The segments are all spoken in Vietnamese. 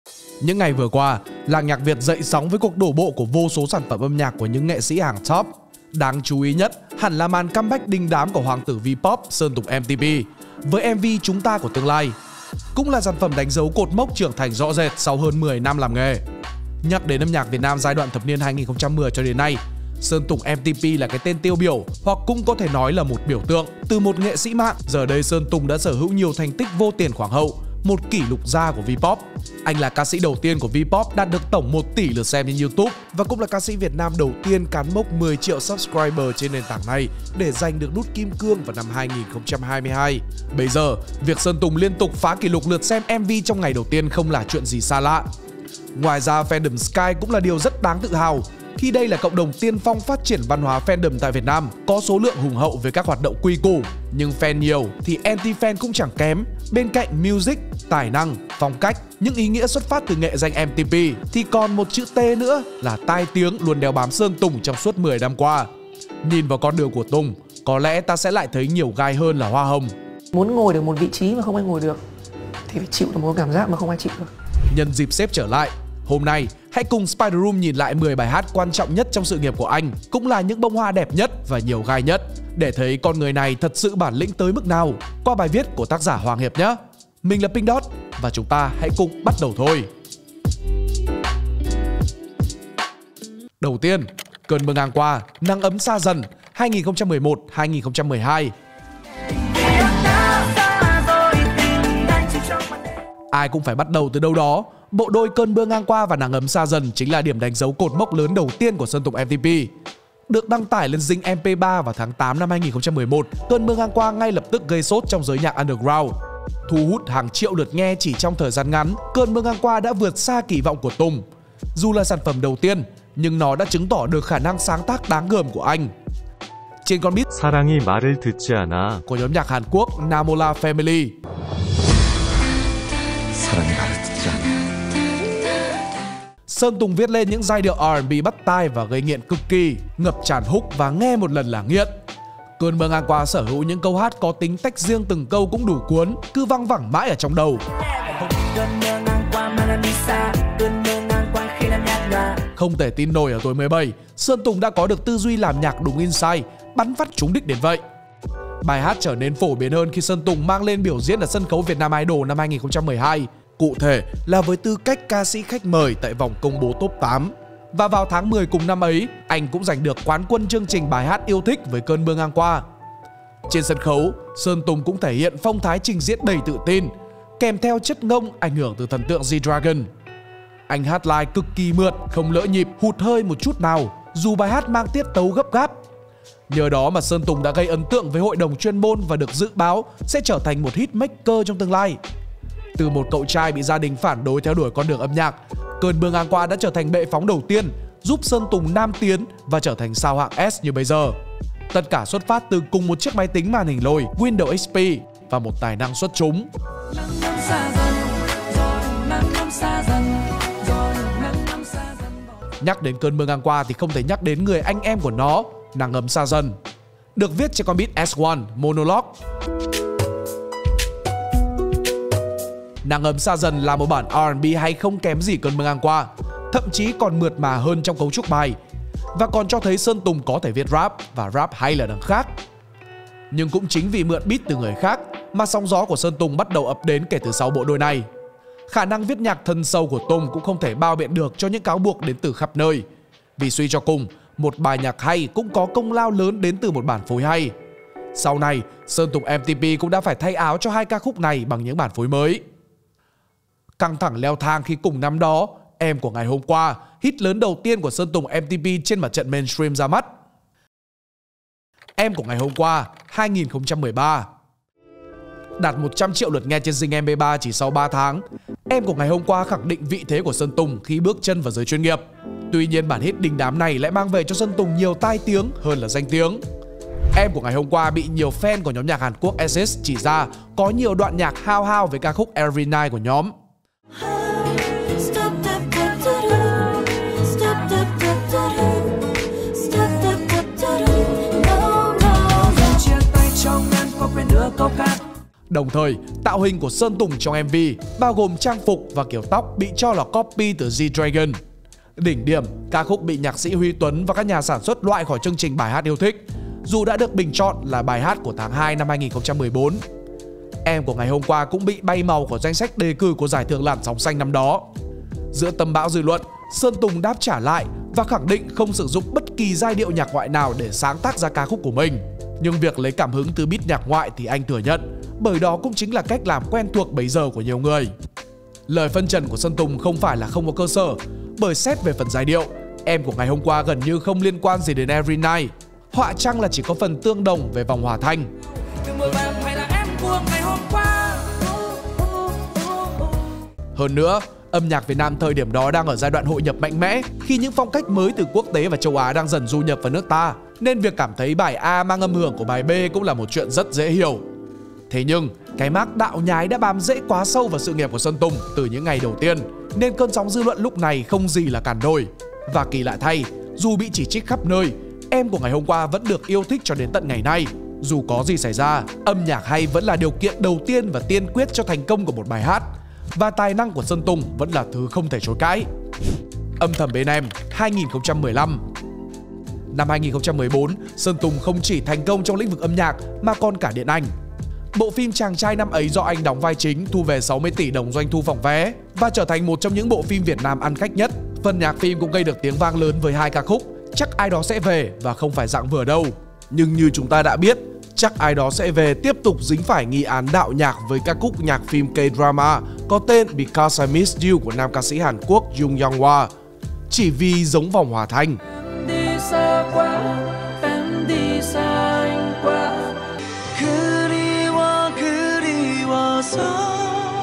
Những ngày vừa qua, làng nhạc Việt dậy sóng với cuộc đổ bộ của vô số sản phẩm âm nhạc của những nghệ sĩ hàng top. Đáng chú ý nhất hẳn là màn comeback đình đám của hoàng tử V-pop Sơn Tùng MTP với MV Chúng Ta Của Tương Lai. Cũng là sản phẩm đánh dấu cột mốc trưởng thành rõ rệt sau hơn 10 năm làm nghề. Nhắc đến âm nhạc Việt Nam giai đoạn thập niên 2010 cho đến nay, Sơn Tùng MTP là cái tên tiêu biểu, hoặc cũng có thể nói là một biểu tượng. Từ một nghệ sĩ mạng, giờ đây Sơn Tùng đã sở hữu nhiều thành tích vô tiền khoáng hậu, một kỷ lục gia của V-pop. Anh là ca sĩ đầu tiên của V-pop đạt được tổng 1 tỷ lượt xem trên YouTube và cũng là ca sĩ Việt Nam đầu tiên cán mốc 10 triệu subscriber trên nền tảng này để giành được nút kim cương vào năm 2022. Bây giờ, việc Sơn Tùng liên tục phá kỷ lục lượt xem MV trong ngày đầu tiên không là chuyện gì xa lạ. Ngoài ra, fandom Sky cũng là điều rất đáng tự hào, khi đây là cộng đồng tiên phong phát triển văn hóa fandom tại Việt Nam, có số lượng hùng hậu về các hoạt động quy củ. Nhưng fan nhiều thì anti-fan cũng chẳng kém. Bên cạnh music, tài năng, phong cách, những ý nghĩa xuất phát từ nghệ danh MTP thì còn một chữ T nữa là tai tiếng luôn đeo bám Sơn Tùng trong suốt 10 năm qua. Nhìn vào con đường của Tùng, có lẽ ta sẽ lại thấy nhiều gai hơn là hoa hồng. Muốn ngồi được một vị trí mà không ai ngồi được thì phải chịu được một cảm giác mà không ai chịu được. Nhân dịp xếp trở lại, hôm nay hãy cùng Spider Room nhìn lại 10 bài hát quan trọng nhất trong sự nghiệp của anh, cũng là những bông hoa đẹp nhất và nhiều gai nhất, để thấy con người này thật sự bản lĩnh tới mức nào qua bài viết của tác giả Hoàng Hiệp nhé. Mình là Pink Dot và chúng ta hãy cùng bắt đầu thôi. Đầu tiên, Cơn Mưa Ngang Qua, Nắng Ấm Xa Dần 2011-2012. Ai cũng phải bắt đầu từ đâu đó. Bộ đôi Cơn Mưa Ngang Qua và Nắng Ấm Xa Dần chính là điểm đánh dấu cột mốc lớn đầu tiên của Sơn Tùng MTP. Được đăng tải lên Zing MP3 vào tháng 8 năm 2011, Cơn Mưa Ngang Qua ngay lập tức gây sốt trong giới nhạc underground. Thu hút hàng triệu lượt nghe chỉ trong thời gian ngắn, Cơn Mưa Ngang Qua đã vượt xa kỳ vọng của Tùng. Dù là sản phẩm đầu tiên, nhưng nó đã chứng tỏ được khả năng sáng tác đáng gờm của anh. Trên con beat 사랑이 말을 듣지 않아 của nhóm nhạc Hàn Quốc Namola Family, Sơn Tùng viết lên những giai điệu R&B bắt tai và gây nghiện cực kỳ, ngập tràn hook và nghe một lần là nghiện. Cơn Mưa Ngang Qua sở hữu những câu hát có tính tách riêng từng câu cũng đủ cuốn, cứ văng vẳng mãi ở trong đầu. Không thể tin nổi ở tuổi 17, Sơn Tùng đã có được tư duy làm nhạc đúng insight, bắn phát trúng đích đến vậy. Bài hát trở nên phổ biến hơn khi Sơn Tùng mang lên biểu diễn ở sân khấu Việt Nam Idol năm 2012. Cụ thể là với tư cách ca sĩ khách mời tại vòng công bố top 8. Và vào tháng 10 cùng năm ấy, anh cũng giành được quán quân chương trình bài hát yêu thích với Cơn Mưa Ngang Qua. Trên sân khấu, Sơn Tùng cũng thể hiện phong thái trình diễn đầy tự tin, kèm theo chất ngông ảnh hưởng từ thần tượng G-Dragon. Anh hát live cực kỳ mượt, không lỡ nhịp, hụt hơi một chút nào, dù bài hát mang tiết tấu gấp gáp. Nhờ đó mà Sơn Tùng đã gây ấn tượng với hội đồng chuyên môn và được dự báo sẽ trở thành một hit maker trong tương lai. Từ một cậu trai bị gia đình phản đối theo đuổi con đường âm nhạc, Cơn Mưa Ngang Qua đã trở thành bệ phóng đầu tiên, giúp Sơn Tùng nam tiến và trở thành sao hạng S như bây giờ. Tất cả xuất phát từ cùng một chiếc máy tính màn hình lồi Windows XP và một tài năng xuất chúng. Nhắc đến Cơn Mưa Ngang Qua thì không thể nhắc đến người anh em của nó, Nắng Ấm Xa Dần, được viết trên con beat S1 Monologue. Nắng Ấm Xa Dần là một bản R&B hay không kém gì Cơn Mưa Ngang Qua, thậm chí còn mượt mà hơn trong cấu trúc bài, và còn cho thấy Sơn Tùng có thể viết rap và rap hay là đằng khác. Nhưng cũng chính vì mượn beat từ người khác mà sóng gió của Sơn Tùng bắt đầu ập đến kể từ sau bộ đôi này. Khả năng viết nhạc thân sâu của Tùng cũng không thể bao biện được cho những cáo buộc đến từ khắp nơi, vì suy cho cùng, một bài nhạc hay cũng có công lao lớn đến từ một bản phối hay. Sau này, Sơn Tùng MTP cũng đã phải thay áo cho hai ca khúc này bằng những bản phối mới. Căng thẳng leo thang khi cùng năm đó, Em Của Ngày Hôm Qua, hit lớn đầu tiên của Sơn Tùng MTP trên mặt trận mainstream ra mắt. Em Của Ngày Hôm Qua 2013 đạt 100 triệu lượt nghe trên Zing MP3 chỉ sau 3 tháng. Em Của Ngày Hôm Qua khẳng định vị thế của Sơn Tùng khi bước chân vào giới chuyên nghiệp. Tuy nhiên bản hit đình đám này lại mang về cho Sơn Tùng nhiều tai tiếng hơn là danh tiếng. Em Của Ngày Hôm Qua bị nhiều fan của nhóm nhạc Hàn Quốc Exist chỉ ra có nhiều đoạn nhạc hao hao với ca khúc Every Night của nhóm. Đồng thời, tạo hình của Sơn Tùng trong MV bao gồm trang phục và kiểu tóc bị cho là copy từ G-Dragon. Đỉnh điểm, ca khúc bị nhạc sĩ Huy Tuấn và các nhà sản xuất loại khỏi chương trình bài hát yêu thích, dù đã được bình chọn là bài hát của tháng 2 năm 2014. Em của ngày hôm qua cũng bị bay màu khỏi danh sách đề cử của giải thưởng làn sóng xanh năm đó. Giữa tâm bão dư luận, Sơn Tùng đáp trả lại và khẳng định không sử dụng bất kỳ giai điệu nhạc ngoại nào để sáng tác ra ca khúc của mình. Nhưng việc lấy cảm hứng từ beat nhạc ngoại thì anh thừa nhận, bởi đó cũng chính là cách làm quen thuộc bấy giờ của nhiều người. Lời phân trần của Sơn Tùng không phải là không có cơ sở, bởi xét về phần giai điệu, em của ngày hôm qua gần như không liên quan gì đến Every Night. Họa chăng là chỉ có phần tương đồng về vòng hòa thanh. Hơn nữa, âm nhạc Việt Nam thời điểm đó đang ở giai đoạn hội nhập mạnh mẽ khi những phong cách mới từ quốc tế và châu Á đang dần du nhập vào nước ta, nên việc cảm thấy bài A mang âm hưởng của bài B cũng là một chuyện rất dễ hiểu. Thế nhưng, cái mác đạo nhái đã bám rễ quá sâu vào sự nghiệp của Sơn Tùng từ những ngày đầu tiên, nên cơn sóng dư luận lúc này không gì là cản nổi. Và kỳ lạ thay, dù bị chỉ trích khắp nơi, em của ngày hôm qua vẫn được yêu thích cho đến tận ngày nay. Dù có gì xảy ra, âm nhạc hay vẫn là điều kiện đầu tiên và tiên quyết cho thành công của một bài hát. Và tài năng của Sơn Tùng vẫn là thứ không thể chối cãi. Âm thầm bên em 2015. Năm 2014, Sơn Tùng không chỉ thành công trong lĩnh vực âm nhạc mà còn cả điện ảnh. Bộ phim Chàng trai năm ấy do anh đóng vai chính thu về 60 tỷ đồng doanh thu phòng vé và trở thành một trong những bộ phim Việt Nam ăn khách nhất. Phần nhạc phim cũng gây được tiếng vang lớn với 2 ca khúc Chắc Ai Đó Sẽ Về và Không Phải Dạng Vừa Đâu. Nhưng như chúng ta đã biết, Chắc Ai Đó Sẽ Về tiếp tục dính phải nghi án đạo nhạc với ca khúc nhạc phim K-drama có tên Because I Miss You của nam ca sĩ Hàn Quốc Jung Young Hwa, chỉ vì giống vòng hòa thanh. Em đi xa quá, em đi xa anh quá. 그리워서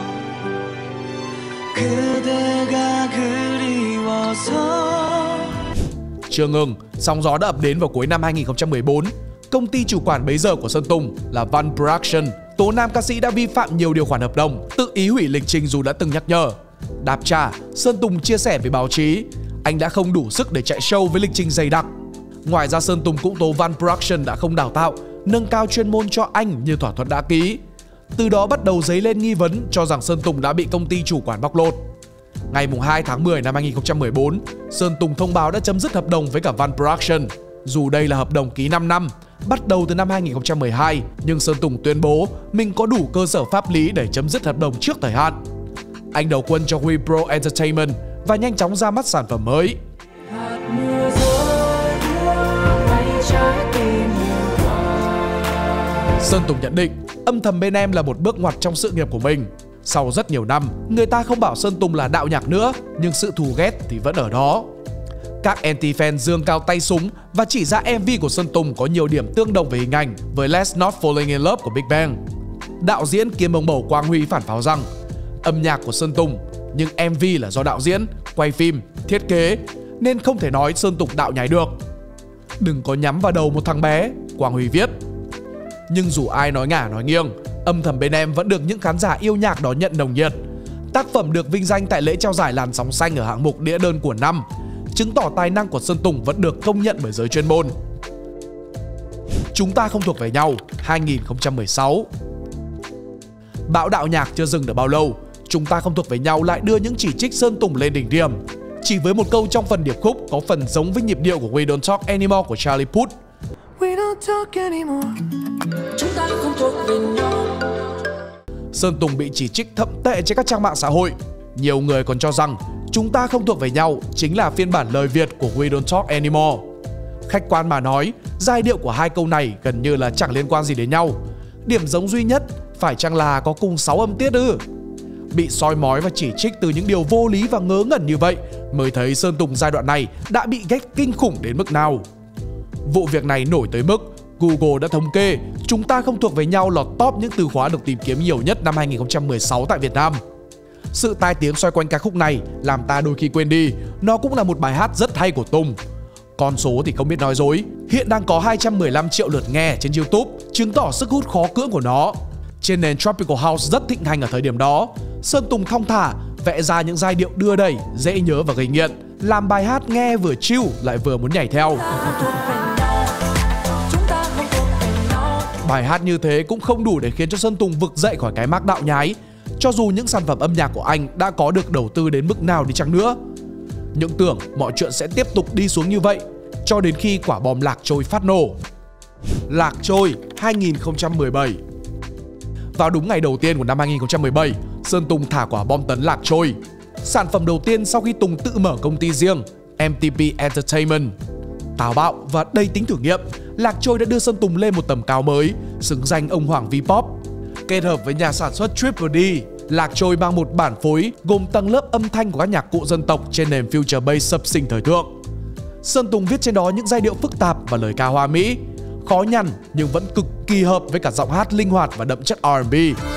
그대가 그리워서. Chưa ngừng, sóng gió đã ập đến vào cuối năm 2014. Công ty chủ quản bấy giờ của Sơn Tùng là Van Production tố nam ca sĩ đã vi phạm nhiều điều khoản hợp đồng, tự ý hủy lịch trình dù đã từng nhắc nhở. Đáp trả, Sơn Tùng chia sẻ với báo chí, anh đã không đủ sức để chạy show với lịch trình dày đặc. Ngoài ra, Sơn Tùng cũng tố Van Production đã không đào tạo, nâng cao chuyên môn cho anh như thỏa thuận đã ký. Từ đó bắt đầu dấy lên nghi vấn cho rằng Sơn Tùng đã bị công ty chủ quản bóc lột. Ngày 2 tháng 10 năm 2014, Sơn Tùng thông báo đã chấm dứt hợp đồng với cả Van Production. Dù đây là hợp đồng ký 5 năm, bắt đầu từ năm 2012, nhưng Sơn Tùng tuyên bố mình có đủ cơ sở pháp lý để chấm dứt hợp đồng trước thời hạn. Anh đầu quân cho WePro Entertainment và nhanh chóng ra mắt sản phẩm mới. Sơn Tùng nhận định âm thầm bên em là một bước ngoặt trong sự nghiệp của mình. Sau rất nhiều năm, người ta không bảo Sơn Tùng là đạo nhạc nữa, nhưng sự thù ghét thì vẫn ở đó. Các anti-fan giương cao tay súng và chỉ ra MV của Sơn Tùng có nhiều điểm tương đồng về hình ảnh với Let's Not Falling In Love của Big Bang. Đạo diễn kiêm ông bầu Quang Huy phản pháo rằng âm nhạc của Sơn Tùng, nhưng MV là do đạo diễn, quay phim, thiết kế, nên không thể nói Sơn Tùng đạo nhái được. Đừng có nhắm vào đầu một thằng bé, Quang Huy viết. Nhưng dù ai nói ngả nói nghiêng, âm thầm bên em vẫn được những khán giả yêu nhạc đón nhận nồng nhiệt. Tác phẩm được vinh danh tại lễ trao giải làn sóng xanh ở hạng mục đĩa đơn của năm, chứng tỏ tài năng của Sơn Tùng vẫn được công nhận bởi giới chuyên môn. Chúng ta không thuộc về nhau 2016. Bão đạo nhạc chưa dừng được bao lâu, Chúng ta không thuộc về nhau lại đưa những chỉ trích Sơn Tùng lên đỉnh điểm. Chỉ với một câu trong phần điệp khúc có phần giống với nhịp điệu của We Don't Talk Anymore của Charlie Puth. We don't talk anymore. Chúng ta không thuộc về nhau. Sơn Tùng bị chỉ trích thậm tệ trên các trang mạng xã hội. Nhiều người còn cho rằng Chúng ta không thuộc về nhau chính là phiên bản lời Việt của We Don't Talk Anymore. Khách quan mà nói, giai điệu của hai câu này gần như là chẳng liên quan gì đến nhau. Điểm giống duy nhất phải chăng là có cùng 6 âm tiết ư? Bị soi mói và chỉ trích từ những điều vô lý và ngớ ngẩn như vậy mới thấy Sơn Tùng giai đoạn này đã bị ghét kinh khủng đến mức nào. Vụ việc này nổi tới mức Google đã thống kê Chúng ta không thuộc về nhau lọt top những từ khóa được tìm kiếm nhiều nhất năm 2016 tại Việt Nam. Sự tai tiếng xoay quanh ca khúc này làm ta đôi khi quên đi nó cũng là một bài hát rất hay của Tùng. Con số thì không biết nói dối, hiện đang có 215 triệu lượt nghe trên YouTube, chứng tỏ sức hút khó cưỡng của nó. Trên nền Tropical House rất thịnh hành ở thời điểm đó, Sơn Tùng thong thả vẽ ra những giai điệu đưa đẩy, dễ nhớ và gây nghiện, làm bài hát nghe vừa chill lại vừa muốn nhảy theo. Bài hát như thế cũng không đủ để khiến cho Sơn Tùng vực dậy khỏi cái mác đạo nhái, cho dù những sản phẩm âm nhạc của anh đã có được đầu tư đến mức nào đi chăng nữa. Những tưởng mọi chuyện sẽ tiếp tục đi xuống như vậy cho đến khi quả bom Lạc Trôi phát nổ. Lạc Trôi 2017. Vào đúng ngày đầu tiên của năm 2017, Sơn Tùng thả quả bom tấn Lạc Trôi, sản phẩm đầu tiên sau khi Tùng tự mở công ty riêng MTP Entertainment. Táo bạo và đầy tính thử nghiệm, Lạc Trôi đã đưa Sơn Tùng lên một tầm cao mới, xứng danh ông hoàng V-pop. Kết hợp với nhà sản xuất Triple D, Lạc Trôi mang một bản phối gồm tầng lớp âm thanh của các nhạc cụ dân tộc trên nền future bass sập sình thời thượng. Sơn Tùng viết trên đó những giai điệu phức tạp và lời ca hoa mỹ, khó nhằn nhưng vẫn cực kỳ hợp với cả giọng hát linh hoạt và đậm chất R&B.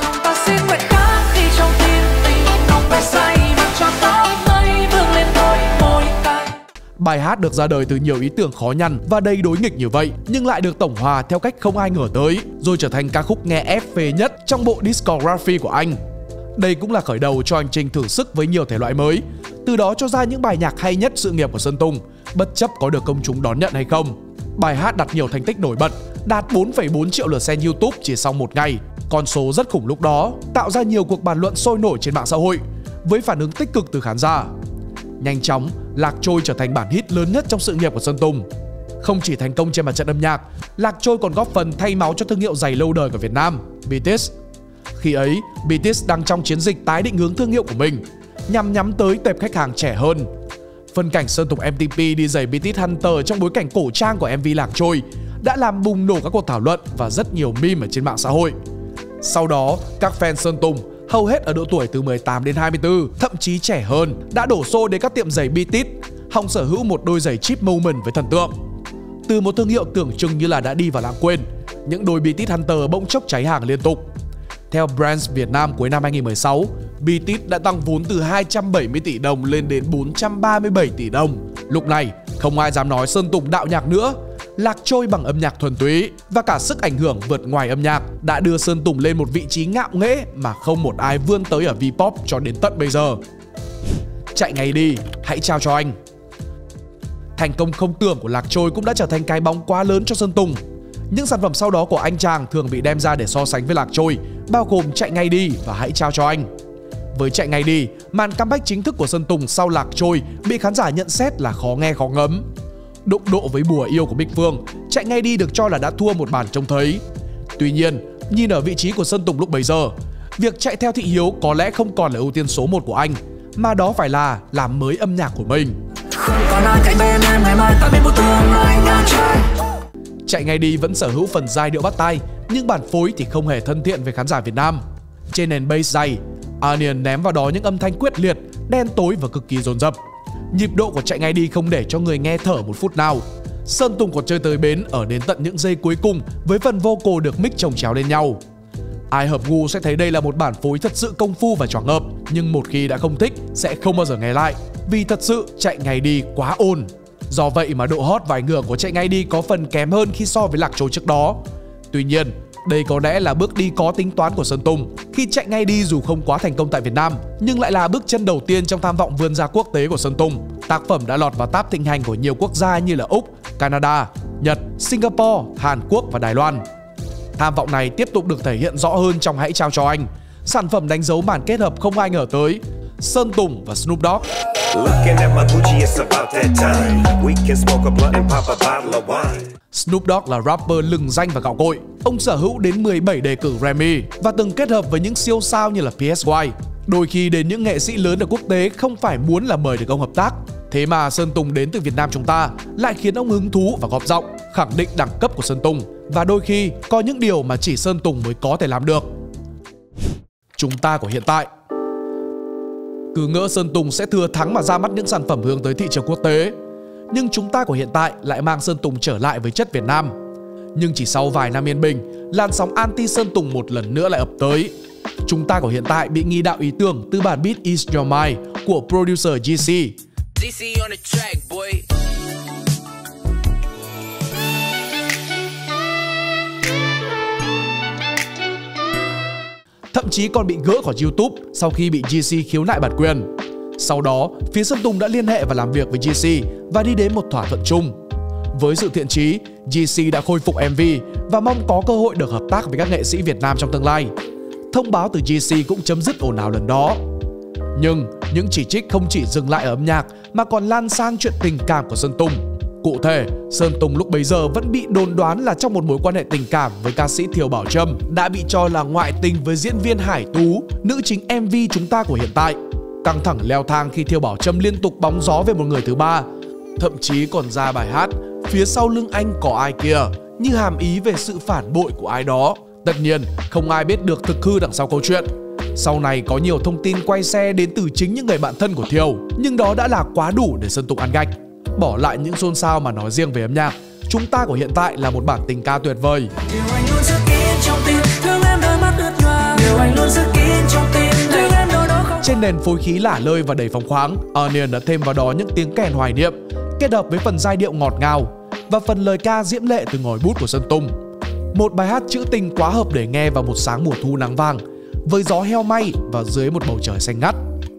Bài hát được ra đời từ nhiều ý tưởng khó nhằn và đầy đối nghịch như vậy, nhưng lại được tổng hòa theo cách không ai ngờ tới, rồi trở thành ca khúc nghe ép phê nhất trong bộ discography của anh. Đây cũng là khởi đầu cho hành trình thử sức với nhiều thể loại mới, từ đó cho ra những bài nhạc hay nhất sự nghiệp của Sơn Tùng, bất chấp có được công chúng đón nhận hay không. Bài hát đạt nhiều thành tích nổi bật, đạt 4,4 triệu lượt xem YouTube chỉ sau một ngày. Con số rất khủng lúc đó, tạo ra nhiều cuộc bàn luận sôi nổi trên mạng xã hội, với phản ứng tích cực từ khán giả. Nhanh chóng, Lạc Trôi trở thành bản hit lớn nhất trong sự nghiệp của Sơn Tùng. Không chỉ thành công trên mặt trận âm nhạc, Lạc Trôi còn góp phần thay máu cho thương hiệu giày lâu đời của Việt Nam, BTS. Khi ấy, BTS đang trong chiến dịch tái định hướng thương hiệu của mình, nhằm nhắm tới tệp khách hàng trẻ hơn. Phân cảnh Sơn Tùng MTP đi giày BTS Hunter trong bối cảnh cổ trang của MV Lạc Trôi đã làm bùng nổ các cuộc thảo luận và rất nhiều meme ở trên mạng xã hội. Sau đó, các fan Sơn Tùng, hầu hết ở độ tuổi từ 18 đến 24, thậm chí trẻ hơn, đã đổ xô đến các tiệm giày BTS, hòng sở hữu một đôi giày cheap moment với thần tượng. Từ một thương hiệu tưởng chừng như là đã đi vào lãng quên, những đôi BTS Hunter bỗng chốc cháy hàng liên tục. Theo Brands Việt Nam cuối năm 2016, BTS đã tăng vốn từ 270 tỷ đồng lên đến 437 tỷ đồng. Lúc này, không ai dám nói Sơn Tùng đạo nhạc nữa. Lạc Trôi bằng âm nhạc thuần túy và cả sức ảnh hưởng vượt ngoài âm nhạc đã đưa Sơn Tùng lên một vị trí ngạo nghễ mà không một ai vươn tới ở V-pop cho đến tận bây giờ. Chạy ngay đi, hãy trao cho anh. Thành công không tưởng của Lạc Trôi cũng đã trở thành cái bóng quá lớn cho Sơn Tùng. Những sản phẩm sau đó của anh chàng thường bị đem ra để so sánh với Lạc Trôi, bao gồm Chạy ngay đi và Hãy trao cho anh. Với Chạy ngay đi, màn comeback chính thức của Sơn Tùng sau Lạc Trôi bị khán giả nhận xét là khó nghe khó ngấm. Đụng độ với Bùa yêu của Bích Phương, Chạy ngay đi được cho là đã thua một bàn trông thấy. Tuy nhiên, nhìn ở vị trí của Sơn Tùng lúc bấy giờ, việc chạy theo thị hiếu có lẽ không còn là ưu tiên số 1 của anh, mà đó phải là làm mới âm nhạc của mình. Chạy ngay đi vẫn sở hữu phần giai điệu bắt tai, nhưng bản phối thì không hề thân thiện với khán giả Việt Nam. Trên nền bass dày, Onion ném vào đó những âm thanh quyết liệt, đen tối và cực kỳ dồn dập. Nhịp độ của Chạy ngay đi không để cho người nghe thở một phút nào. Sơn Tùng còn chơi tới bến ở đến tận những giây cuối cùng với phần vocal được mix chồng chéo lên nhau. Ai hợp gu sẽ thấy đây là một bản phối thật sự công phu và choáng ngợp, nhưng một khi đã không thích sẽ không bao giờ nghe lại, vì thật sự Chạy ngay đi quá ồn. Do vậy mà độ hot và ảnh hưởng của Chạy ngay đi có phần kém hơn khi so với Lạc Trôi trước đó. Tuy nhiên, đây có lẽ là bước đi có tính toán của Sơn Tùng, khi Chạy ngay đi dù không quá thành công tại Việt Nam, nhưng lại là bước chân đầu tiên trong tham vọng vươn ra quốc tế của Sơn Tùng. Tác phẩm đã lọt vào top thịnh hành của nhiều quốc gia như là Úc, Canada, Nhật, Singapore, Hàn Quốc và Đài Loan. Tham vọng này tiếp tục được thể hiện rõ hơn trong Hãy trao cho anh, sản phẩm đánh dấu màn kết hợp không ai ngờ tới, Sơn Tùng và Snoop Dogg. Snoop Dogg là rapper lừng danh và gạo cội. Ông sở hữu đến 17 đề cử Grammy và từng kết hợp với những siêu sao như là PSY. Đôi khi đến những nghệ sĩ lớn ở quốc tế không phải muốn là mời được ông hợp tác. Thế mà Sơn Tùng đến từ Việt Nam chúng ta lại khiến ông hứng thú và góp giọng, khẳng định đẳng cấp của Sơn Tùng. Và đôi khi có những điều mà chỉ Sơn Tùng mới có thể làm được. Chúng ta của hiện tại. Cứ ngỡ Sơn Tùng sẽ thừa thắng mà ra mắt những sản phẩm hướng tới thị trường quốc tế, nhưng chúng ta của hiện tại lại mang Sơn Tùng trở lại với chất Việt Nam. Nhưng chỉ sau vài năm yên bình, làn sóng anti Sơn Tùng một lần nữa lại ập tới. Chúng ta của hiện tại bị nghi đạo ý tưởng từ bản beat Is Your Mind của producer GC. GC on the track, boy. Thậm chí còn bị gỡ khỏi YouTube sau khi bị GC khiếu nại bản quyền. Sau đó, phía Sơn Tùng đã liên hệ và làm việc với GC và đi đến một thỏa thuận chung. Với sự thiện chí, GC đã khôi phục MV và mong có cơ hội được hợp tác với các nghệ sĩ Việt Nam trong tương lai. Thông báo từ GC cũng chấm dứt ồn ào lần đó. Nhưng những chỉ trích không chỉ dừng lại ở âm nhạc mà còn lan sang chuyện tình cảm của Sơn Tùng. Cụ thể, Sơn Tùng lúc bấy giờ vẫn bị đồn đoán là trong một mối quan hệ tình cảm với ca sĩ Thiều Bảo Trâm, đã bị cho là ngoại tình với diễn viên Hải Tú, nữ chính MV Chúng Ta của hiện tại. Căng thẳng leo thang khi Thiều Bảo Trâm liên tục bóng gió về một người thứ ba, thậm chí còn ra bài hát Phía sau lưng anh có ai kia, như hàm ý về sự phản bội của ai đó. Tất nhiên, không ai biết được thực hư đằng sau câu chuyện. Sau này có nhiều thông tin quay xe đến từ chính những người bạn thân của Thiều, nhưng đó đã là quá đủ để Sơn Tùng ăn gạch. Bỏ lại những xôn xao mà nói riêng về âm nhạc, Chúng Ta của hiện tại là một bản tình ca tuyệt vời. Trên nền phối khí lả lơi và đầy phóng khoáng, Onion đã thêm vào đó những tiếng kèn hoài niệm, kết hợp với phần giai điệu ngọt ngào và phần lời ca diễm lệ từ ngòi bút của Sơn Tùng. Một bài hát trữ tình quá hợp để nghe vào một sáng mùa thu nắng vàng, với gió heo may và dưới một bầu trời xanh ngắt.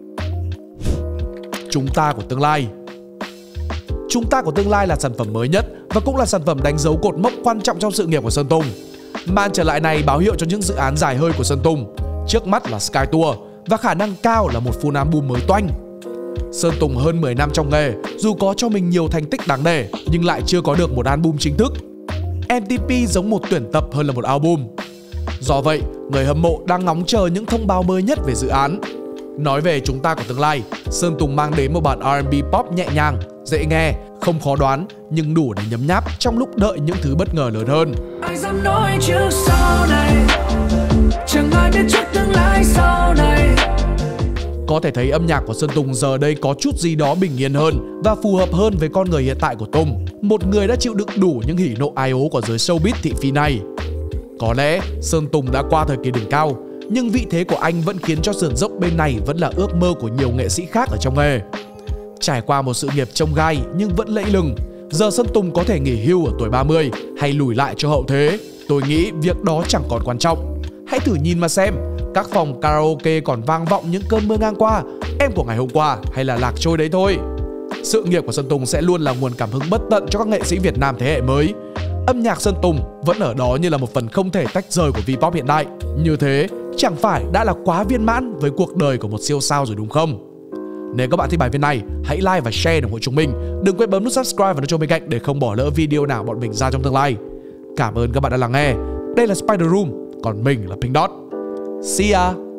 Chúng Ta của tương lai. Chúng Ta của tương lai là sản phẩm mới nhất và cũng là sản phẩm đánh dấu cột mốc quan trọng trong sự nghiệp của Sơn Tùng. Màn trở lại này báo hiệu cho những dự án dài hơi của Sơn Tùng. Trước mắt là Sky Tour và khả năng cao là một full album mới toanh. Sơn Tùng hơn 10 năm trong nghề, dù có cho mình nhiều thành tích đáng nể nhưng lại chưa có được một album chính thức. MTP giống một tuyển tập hơn là một album. Do vậy, người hâm mộ đang ngóng chờ những thông báo mới nhất về dự án. Nói về Chúng Ta của tương lai, Sơn Tùng mang đến một bản R&B pop nhẹ nhàng, dễ nghe, không khó đoán nhưng đủ để nhấm nháp trong lúc đợi những thứ bất ngờ lớn hơn. Ai dám nói trước sau này, chẳng ai biết trước tương lai sau này. Có thể thấy âm nhạc của Sơn Tùng giờ đây có chút gì đó bình yên hơn và phù hợp hơn với con người hiện tại của Tùng, một người đã chịu đựng đủ những hỉ nộ ai ố của giới showbiz thị phi này. Có lẽ Sơn Tùng đã qua thời kỳ đỉnh cao, nhưng vị thế của anh vẫn khiến cho sườn dốc bên này vẫn là ước mơ của nhiều nghệ sĩ khác ở trong nghề. Trải qua một sự nghiệp trông gai nhưng vẫn lẫy lừng, giờ Sơn Tùng có thể nghỉ hưu ở tuổi 30 hay lùi lại cho hậu thế, tôi nghĩ việc đó chẳng còn quan trọng. Hãy thử nhìn mà xem, các phòng karaoke còn vang vọng những cơn mưa ngang qua, Em của ngày hôm qua hay là Lạc trôi đấy thôi. Sự nghiệp của Sơn Tùng sẽ luôn là nguồn cảm hứng bất tận cho các nghệ sĩ Việt Nam thế hệ mới. Âm nhạc Sơn Tùng vẫn ở đó như là một phần không thể tách rời của V-pop hiện đại. Như thế chẳng phải đã là quá viên mãn với cuộc đời của một siêu sao rồi đúng không? Nếu các bạn thích bài viết này, hãy like và share để ủng hộ chúng mình. Đừng quên bấm nút subscribe và nút chuông bên cạnh để không bỏ lỡ video nào bọn mình ra trong tương lai. Cảm ơn các bạn đã lắng nghe. Đây là Spider Room, còn mình là Pink Dot. See ya!